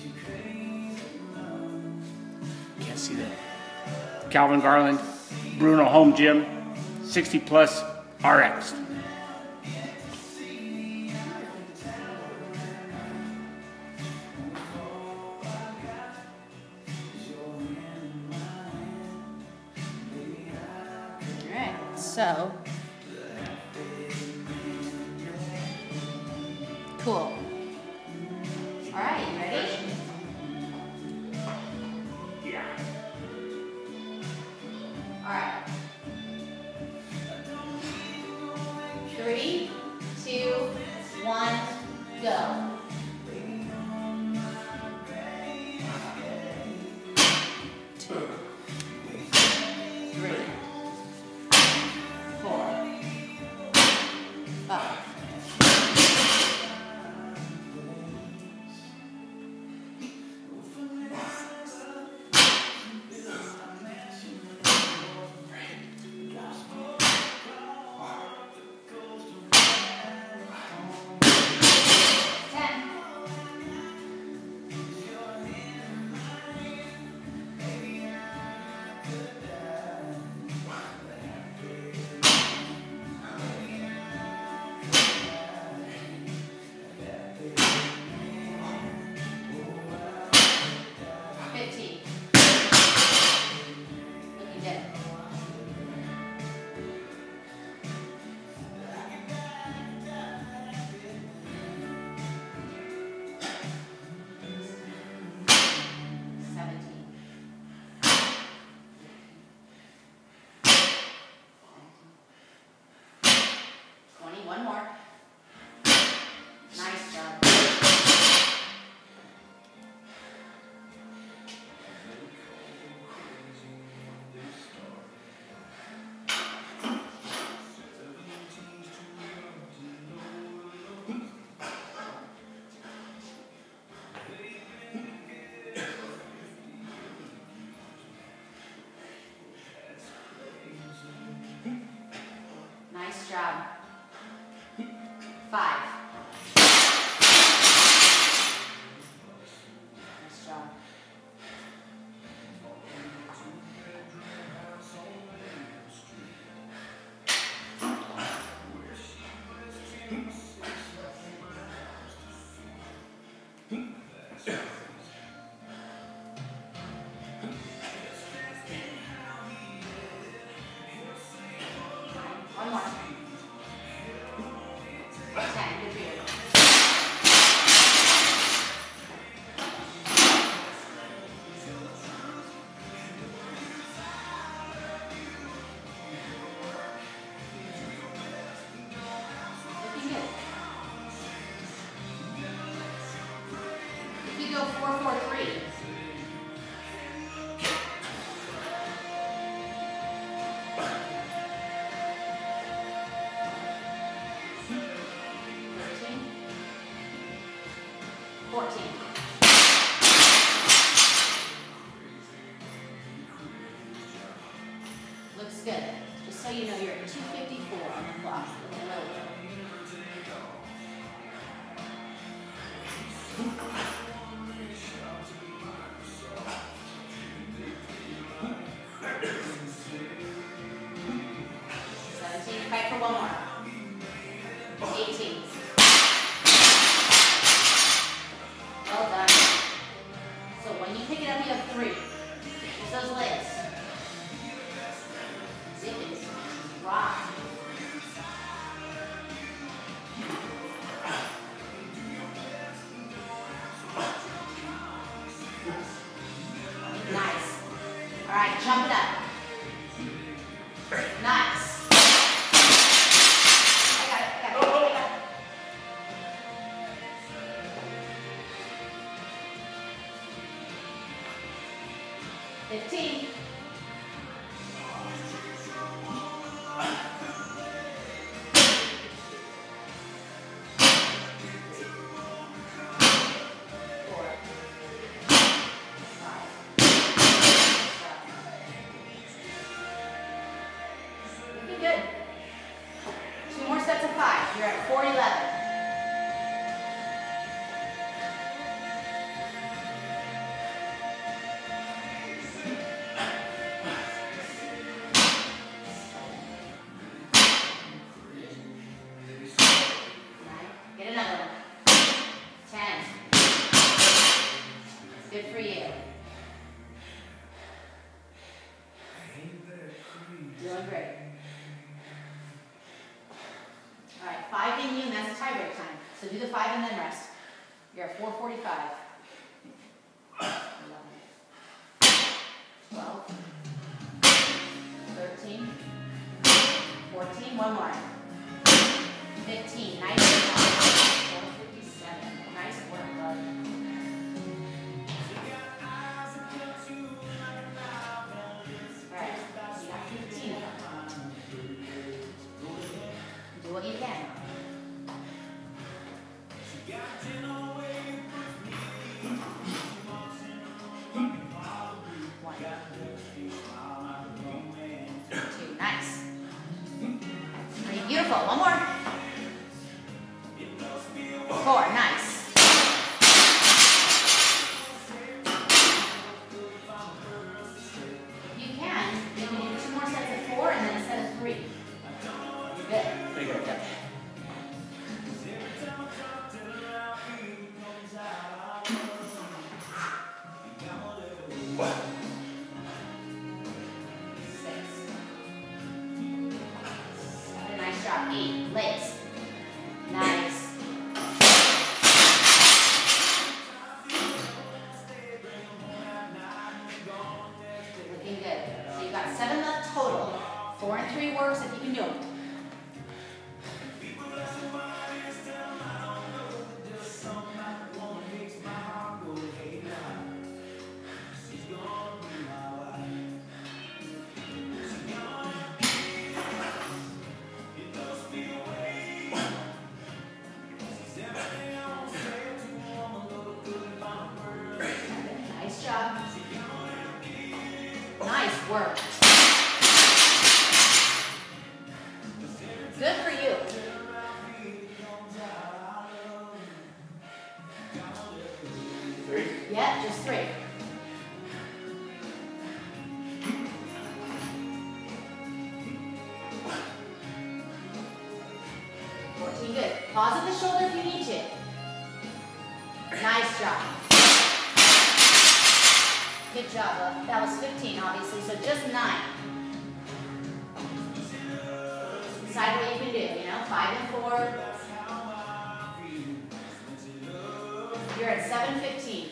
Can't see that. Calvin Garland, Bruno Home Gym, 60 plus RX. So, cool. All right, you ready? Yeah. All right. 3, 2, 1, go. 2, 3, 4, 5. 15. Looking good. 17. 20. One more. Nice job. Nice job. 5. Nice job. 1 more. 10. Good for you. Looking good. If you go 4, 4, 3. 14. Looks good. Just so you know, you're at 254 on the clock. A little lower. Fight for one more. 18. Well done. So when you pick it up, you have 3. Use those legs. Zip it. Rock. Nice. All right, jump it up. Nice. I got it. 15. 4. 5. Looking good. 2 more sets of 5. You're at 411. Good for you. Doing great. All right, 5 in you, and that's a tie break time. So do the 5 and then rest. You're at 4:45. 12, 13, 14, one more. 15, nice work. 4:57, nice work, bud. All right, you got 15. Do what you can. Beautiful. One more. 4. Nice. If you can do 2 more sets of 4 and then a set of 3. You're good. Pretty good. Yeah. Nice job. 8. Legs. Nice. Looking good. So you've got 7 left total. 4 and 3 works if you can do them. Nice job. Nice work. Good for you. Three. Yeah, just 3. Good. Pause at the shoulder if you need to. Nice job. Good job. That was 15, obviously, so just 9. Decide what you can do, 5 and 4. You're at 7:15.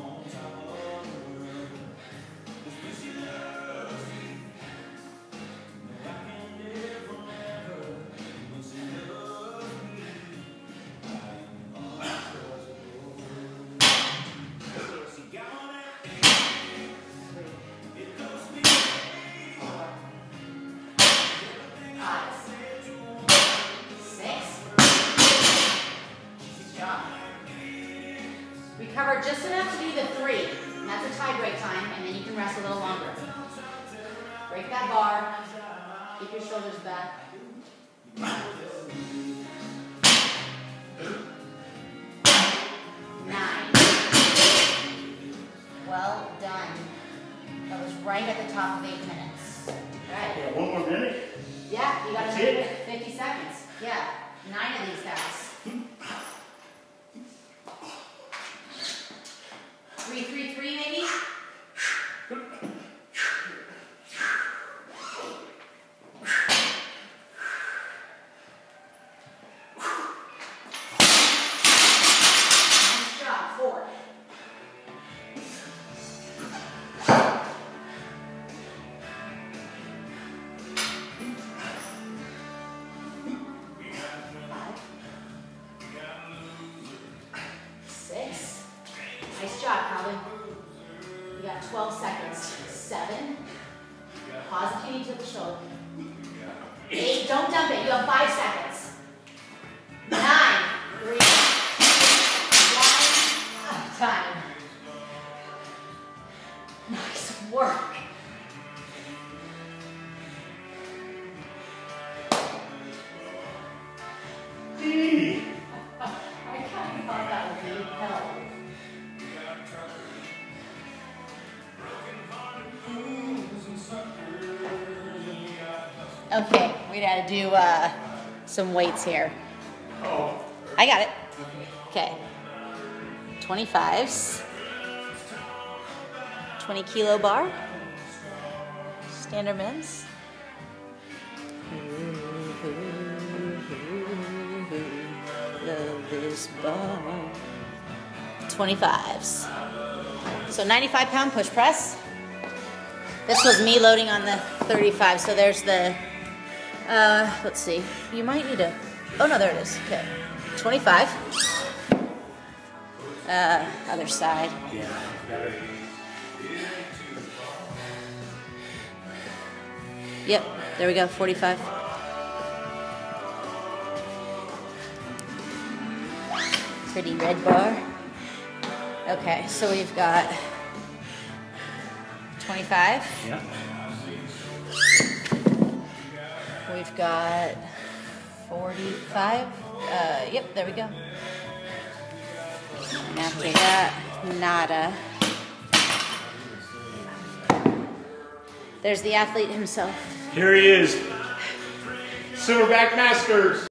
Recover just enough to do the 3, and that's a tie break time, and then you can rest a little longer. Break that bar, keep your shoulders back. 9. Well done. That was right at the top of 8 minutes. Right. Yeah, 1 more minute? Yeah, you got to That's do it? 50 seconds. Yeah, 9 of these guys. 3-3-3 maybe? Nice job. 4. Nice job, Calvin. You got 12 seconds. 7. Pause if you need to at the shoulder. 8. Don't dump it. You have 5 seconds. 9. 3. 1. Time. Nice work. I kind of thought that would be hell. Okay, we gotta do some weights here. Oh. I got it. Okay. 25s. 20-kilo bar. Standard men's. Love this bar. 25s. So 95-pound push press. This was me loading on the 35. So there's the, let's see. You might need a, oh no, there it is. Okay. 25. Other side. Yeah, better. Yep, there we go, 45. Pretty red bar. Okay, so we've got 25. Yeah. We've got 45. Yep, there we go. And after that, nada. There's the athlete himself. Here he is. Silverback Masters.